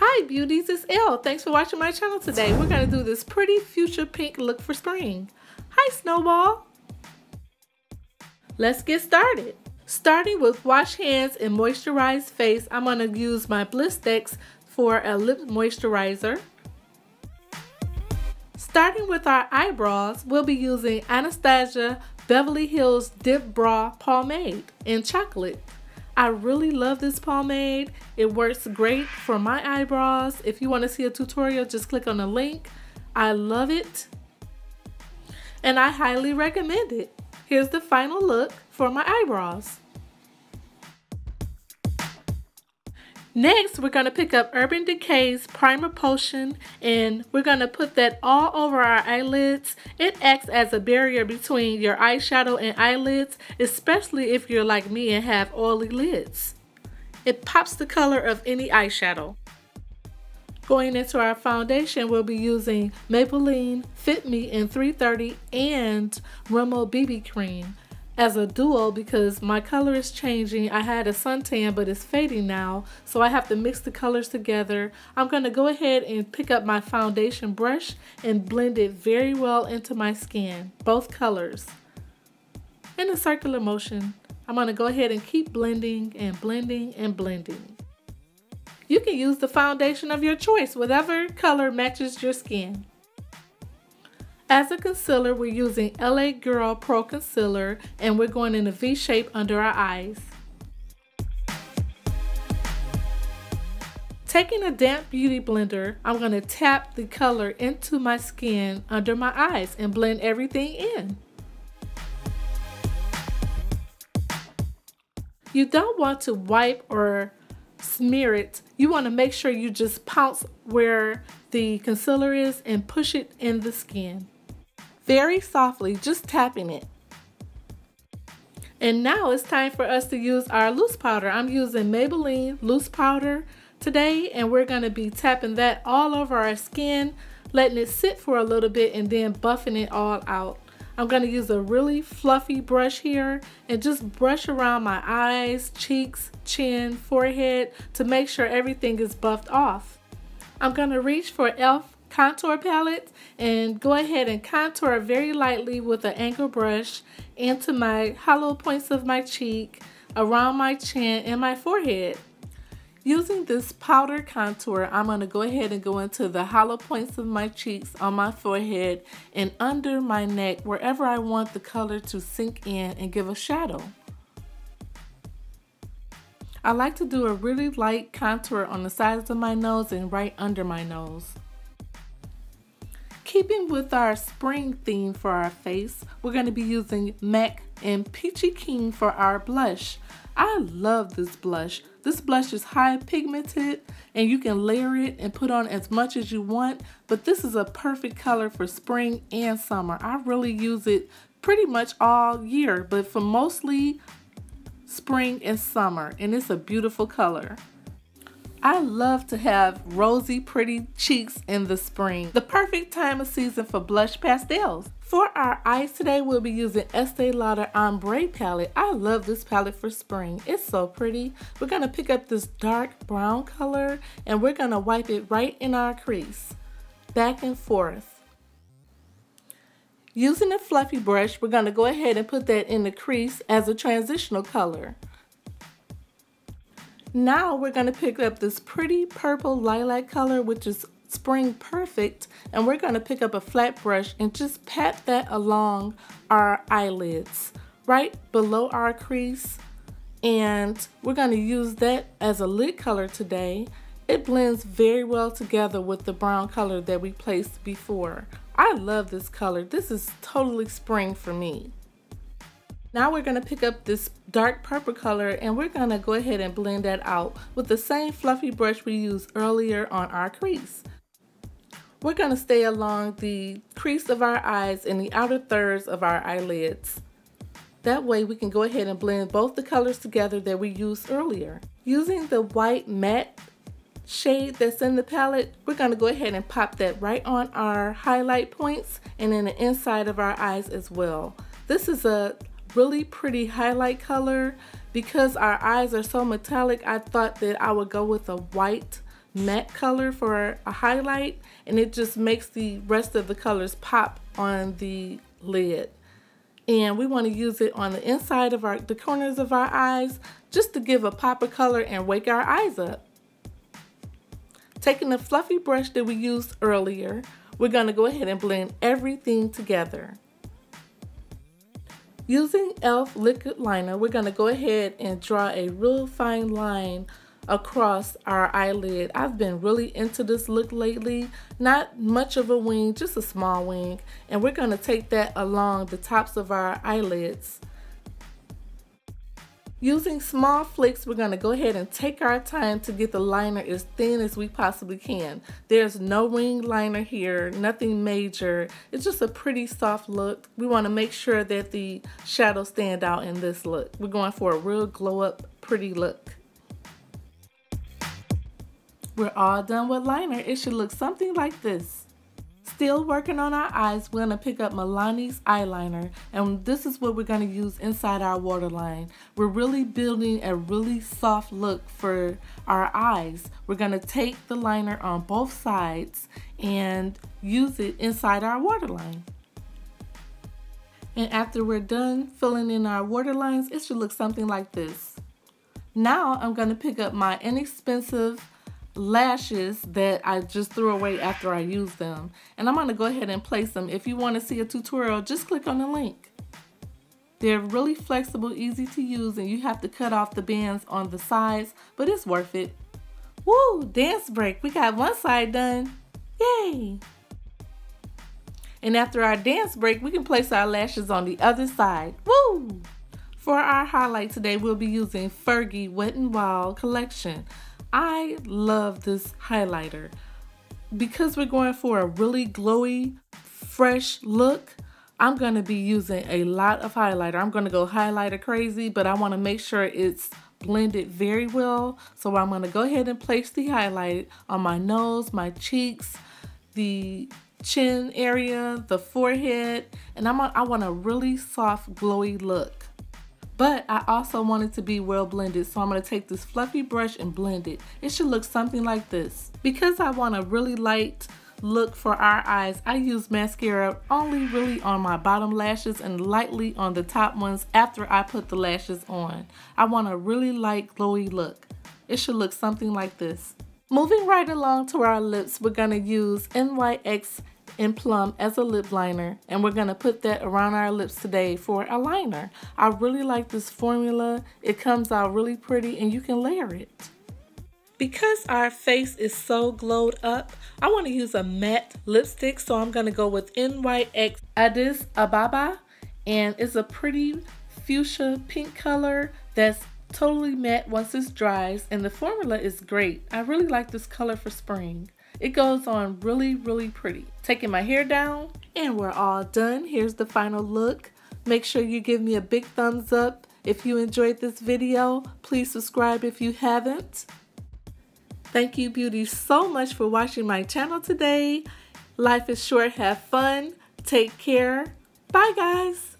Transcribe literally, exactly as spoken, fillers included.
Hi beauties, it's Elle. Thanks for watching my channel today. We're going to do this pretty fuchsia pink look for spring. Hi Snowball. Let's get started. Starting with wash hands and moisturize face, I'm going to use my Blistex for a lip moisturizer. Starting with our eyebrows, we'll be using Anastasia Beverly Hills Dipbrow pomade in chocolate. I really love this pomade. It works great for my eyebrows. If you want to see a tutorial, just click on the link. I love it and I highly recommend it. Here's the final look for my eyebrows. Next, we're going to pick up Urban Decay's Primer Potion and we're going to put that all over our eyelids. It acts as a barrier between your eyeshadow and eyelids, especially if you're like me and have oily lids. It pops the color of any eyeshadow. Going into our foundation, we'll be using Maybelline Fit Me in three thirty and Rimmel B B Cream as a duo because my color is changing. I had a suntan but it's fading now, so I have to mix the colors together. I'm going to go ahead and pick up my foundation brush and blend it very well into my skin, both colors. In a circular motion, I'm going to go ahead and keep blending and blending and blending. You can use the foundation of your choice, whatever color matches your skin. As a concealer, we're using L A Girl Pro Concealer and we're going in a V shape under our eyes. Taking a damp beauty blender, I'm going to tap the color into my skin under my eyes and blend everything in. You don't want to wipe or smear it. You want to make sure you just pounce where the concealer is and push it in the skin. Very softly, just tapping it. And now it's time for us to use our loose powder. I'm using Maybelline loose powder today and we're going to be tapping that all over our skin, letting it sit for a little bit and then buffing it all out. I'm going to use a really fluffy brush here and just brush around my eyes, cheeks, chin, forehead to make sure everything is buffed off. I'm going to reach for E L F contour palette and go ahead and contour very lightly with an angle brush into my hollow points of my cheek, around my chin and my forehead. Using this powder contour, I'm going to go ahead and go into the hollow points of my cheeks, on my forehead and under my neck, wherever I want the color to sink in and give a shadow. I like to do a really light contour on the sides of my nose and right under my nose. Keeping with our spring theme for our face, we're going to be using M A C and PeachyKeen for our blush. I love this blush. This blush is high pigmented and you can layer it and put on as much as you want, but this is a perfect color for spring and summer. I really use it pretty much all year, but for mostly spring and summer, and it's a beautiful color. I love to have rosy, pretty cheeks in the spring. The perfect time of season for blush pastels. For our eyes today, we'll be using Estee Lauder Ombre palette. I love this palette for spring. It's so pretty. We're going to pick up this dark brown color and we're going to wipe it right in our crease, back and forth. Using a fluffy brush, we're going to go ahead and put that in the crease as a transitional color. Now we're going to pick up this pretty purple lilac color, which is spring perfect, and we're going to pick up a flat brush and just pat that along our eyelids, right below our crease, and we're going to use that as a lid color today. It blends very well together with the brown color that we placed before. I love this color. This is totally spring for me. Now we're going to pick up this dark purple color and we're going to go ahead and blend that out with the same fluffy brush we used earlier on our crease. We're going to stay along the crease of our eyes and the outer thirds of our eyelids. That way we can go ahead and blend both the colors together that we used earlier. Using the white matte shade that's in the palette, we're going to go ahead and pop that right on our highlight points and in the inside of our eyes as well. This is a really pretty highlight color. Because our eyes are so metallic, I thought that I would go with a white matte color for a highlight, and it just makes the rest of the colors pop on the lid. And we want to use it on the inside of our, the corners of our eyes, just to give a pop of color and wake our eyes up. Taking the fluffy brush that we used earlier, we're going to go ahead and blend everything together. Using E L F liquid liner, we're going to go ahead and draw a real fine line across our eyelid. I've been really into this look lately. Not much of a wing, just a small wing. And we're going to take that along the tops of our eyelids. Using small flicks, we're going to go ahead and take our time to get the liner as thin as we possibly can. There's no wing liner here, nothing major. It's just a pretty soft look. We want to make sure that the shadows stand out in this look. We're going for a real glow up, pretty look. We're all done with liner. It should look something like this. Still working on our eyes, we're going to pick up Milani's eyeliner, and this is what we're going to use inside our waterline. We're really building a really soft look for our eyes. We're going to take the liner on both sides and use it inside our waterline. And after we're done filling in our waterlines, it should look something like this. Now I'm going to pick up my inexpensive lashes that I just threw away after I used them, and I'm going to go ahead and place them. If you want to see a tutorial, just click on the link. They're really flexible, easy to use, and you have to cut off the bands on the sides, but it's worth it. Woo! Dance break. We got one side done. Yay! And after our dance break, we can place our lashes on the other side. Woo! For our highlight today, we'll be using Fergie Wet n Wild collection. I love this highlighter. Because we're going for a really glowy, fresh look, I'm going to be using a lot of highlighter. I'm going to go highlighter crazy, but I want to make sure it's blended very well. So I'm going to go ahead and place the highlight on my nose, my cheeks, the chin area, the forehead, and I'm on, I want a really soft, glowy look. But I also want it to be well blended, so I'm going to take this fluffy brush and blend it. It should look something like this. Because I want a really light look for our eyes, I use mascara only really on my bottom lashes and lightly on the top ones after I put the lashes on. I want a really light, glowy look. It should look something like this. Moving right along to our lips, we're going to use N Y X in Plum as a lip liner, and we're going to put that around our lips today for a liner. I really like this formula. It comes out really pretty and you can layer it. Because our face is so glowed up, I want to use a matte lipstick, so I'm going to go with N Y X Addis Ababa, and it's a pretty fuchsia pink color that's totally matte once it dries, and the formula is great. I really like this color for spring. It goes on really, really pretty. Taking my hair down, and we're all done. Here's the final look. Make sure you give me a big thumbs up if you enjoyed this video. Please subscribe if you haven't. Thank you, beauties, so much for watching my channel today. Life is short. Have fun. Take care. Bye, guys.